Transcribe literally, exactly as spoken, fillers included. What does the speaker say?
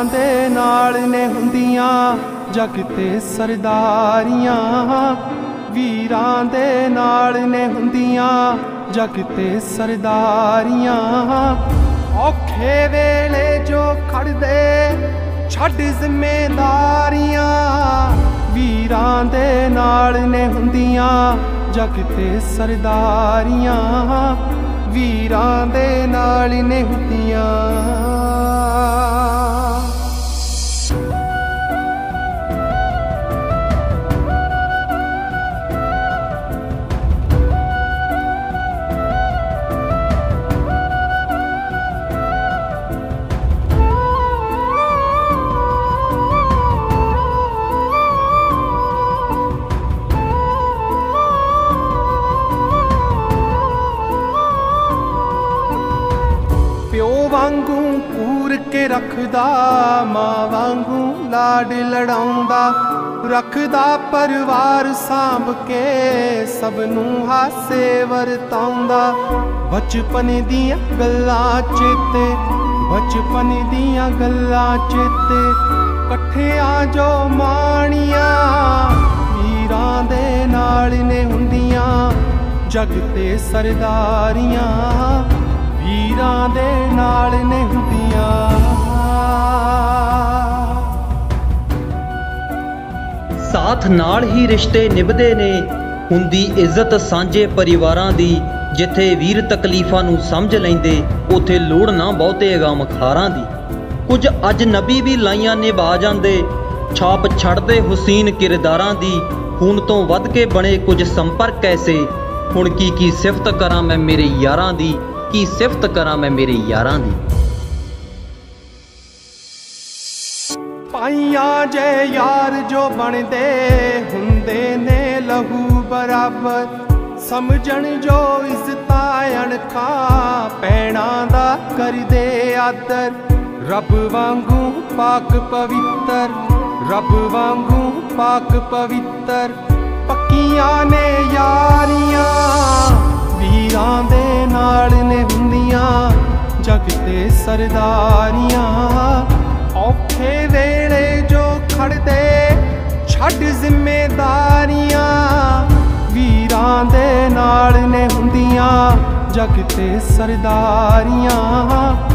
दे नाल ने हुंदियां जग ते सरदारियां, वीरां दे नाल ने हुंदियां जग ते सरदारियां। औखे वेले जो खड़दे छड्ड जिम्मेदारियां, वीरां दे नाल ने हुंदियां जग ते सरदारियां, वीरां दे नाल ने हुंदियां। प्यो वांगू पूर के रखदा, मां वांगू लाड लड़ाउंदा, रखदा परिवार सांभ के सबनू हासे वरताउंदा। बचपन दियां गल्लां चेते, बचपन दियां गल्लां चेते, कट्ठियां जो माणियां, वीरां दे नाल ने हुंदियां जग ते सरदारियां, वीरां दे नाल ने हुंदियां। साथ नाल ही रिश्ते निभदे ने, हुंदी इज्जत सांझे परिवारां दी। जिथे वीर तकलीफां नूं समझ लैंदे उथे लोड़ ना बहुते गम खारां दी। कुछ अजनबी भी लाइयां निभा जांदे, छाप छड्डदे हुसीन किरदारां दी। खून तो वध के बने कुछ संपर्क ऐसे, हुण की की सिफत करां मैं मेरे यारां दी, की सिफत करां मैं मेरे यारां दी। पाइयां जे यार जो बनदे हुंदे ने लहू बराबर, समझण जो इज्जतां अणखां पैणां दा करदे आदर। रब वांगू पाक पवित्र, रब वांगू पाक पवित्र, पक्कियां ने यारियां, वीरां दे नाल ने हुंदियां जग ते सरदारियां। औखे वेले जो खड़दे छड्ड जिम्मेदारियां, वीरां दे नाल ने हुंदियां जग ते सरदारियां।